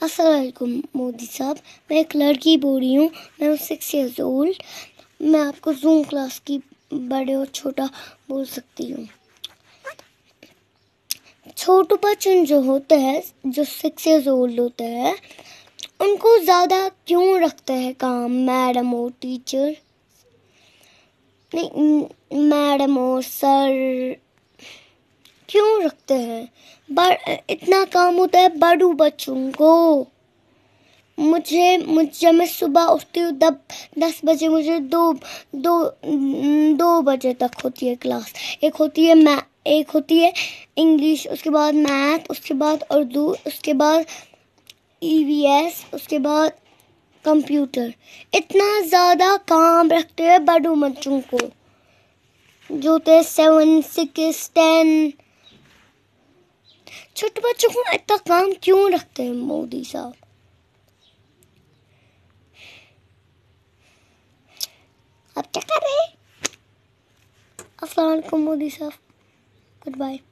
अस्सलाम वालेकुम मोदी साहब। मैं एक लड़की बोल रही हूँ। मैं हूँ 6 years old। मैं आपको जूम क्लास की बड़े और छोटा बोल सकती हूँ। छोटे बच्चे जो होते हैं, जो 6 years old होते हैं, उनको ज़्यादा क्यों रखते हैं काम मैडम और टीचर? नहीं, मैडम और सर क्यों रखते हैं? इतना काम होता है बड़ों बच्चों को। जब मैं सुबह उठती हूँ 10 बजे, मुझे दो बजे तक होती है क्लास। एक होती है इंग्लिश, उसके बाद मैथ, उसके बाद उर्दू, उसके बाद EVS, उसके बाद कंप्यूटर। इतना ज़्यादा काम रखते हैं बड़ों बच्चों को, जो होते 7, 6, 10। छोटे बच्चों को इतना काम क्यों रखते हैं मोदी साहब? आप क्या कर रहे हैं? अस्सलाम वालेकुम मोदी साहब। Good bye.